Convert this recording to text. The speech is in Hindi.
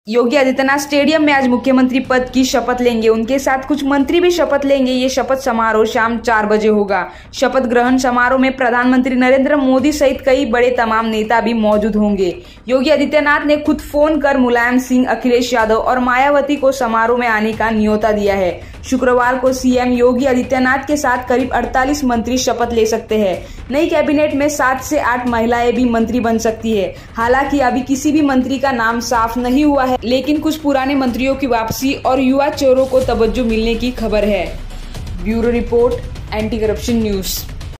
योगी आदित्यनाथ स्टेडियम में आज मुख्यमंत्री पद की शपथ लेंगे। उनके साथ कुछ मंत्री भी शपथ लेंगे। ये शपथ समारोह शाम 4 बजे होगा। शपथ ग्रहण समारोह में प्रधानमंत्री नरेंद्र मोदी सहित कई बड़े तमाम नेता भी मौजूद होंगे। योगी आदित्यनाथ ने खुद फोन कर मुलायम सिंह, अखिलेश यादव और मायावती को समारोह में आने का न्योता दिया है। शुक्रवार को सीएम योगी आदित्यनाथ के साथ करीब 48 मंत्री शपथ ले सकते हैं। नई कैबिनेट में 7 से 8 महिलाएं भी मंत्री बन सकती है। हालांकि अभी किसी भी मंत्री का नाम साफ नहीं हुआ है, लेकिन कुछ पुराने मंत्रियों की वापसी और युवा चेहरों को तवज्जो मिलने की खबर है। Bureau report, anti corruption news.